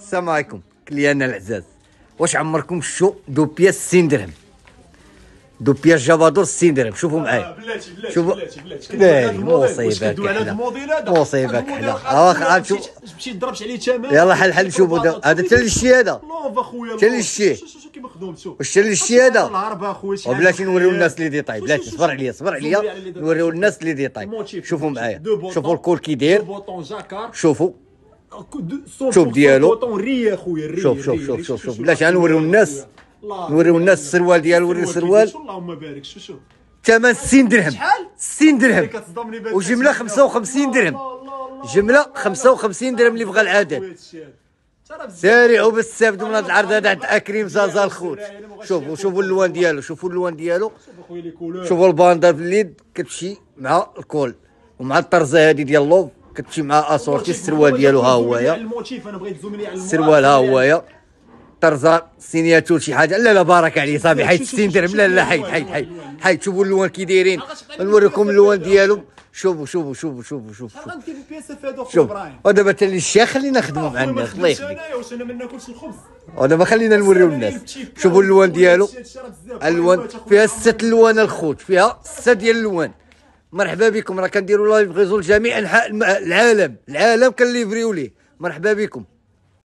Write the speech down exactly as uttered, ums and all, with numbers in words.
السلام عليكم كليانا العزاز. واش عمركم شو دوبيا ستين درهم؟ دوبيا جافادور ستين درهم. شوفوا معايا بلاتي بلاتي شوفوا بلاتي بلاتي بلاتي مصيبه كحله مصيبه كحله. واخا تشوف مشيت ضربت عليه ثمن. يلا حل حل شوفوا هذا حتى للشي هذا لوف اخويا حتى للشي كيما خدمتو واش حتى للشي هذا العرب اخويا. وبلاتي نوريو الناس اللي ديطاي. بلاتي صبر عليا صبر عليا نوريو الناس اللي ديطاي. شوفوا معايا شوفوا الكول كي داير. شوفوا شوف ديالو. شوف شوف شوف شوف شوف بلاتي غنوريو الناس نوريو الناس السروال ديالو. وري السروال اللهم بارك. شوف شوف ثمن ستين درهم. شحال؟ ستين درهم كتصدمني بهذا وجمله خمسة وخمسين درهم. جمله خمسة وخمسين درهم اللي بغى العدد. سارعوا باش تستافدوا من هذا العرض هذا عند اكريم زازا الخوت. شوفوا شوفوا اللوان ديالو شوفوا اللوان ديالو شوفوا الباندا في اليد كتمشي مع الكول ومع الطرزه هذه ديال لوف كتمشي مع اسورتي. السروال ديالو ها هويا السروال ها هويا طرزه سينياتور شي حاجه. لا لا بارك عليه صافي حيت ستين درهم. لا لا حيت حيت حيت حيت شوفوا اللوان كي دايرين. نوريكم اللوان ديالهم. شوفوا شوفوا شوفوا شوفوا شوفوا شوف ودابا حتى الشيخ خلينا نخدموا مع الناس الله يخليك. انا ما ناكلش الخبز. ودابا خلينا نوريو الناس. شوفوا اللوان ديالو. الوان فيها ست الوان الخوت فيها ستة ديال اللوان. مرحبا بكم راه كنديروا لايف غيزو لجميع انحاء العالم. العالم كنليفريو ليه. مرحبا بكم.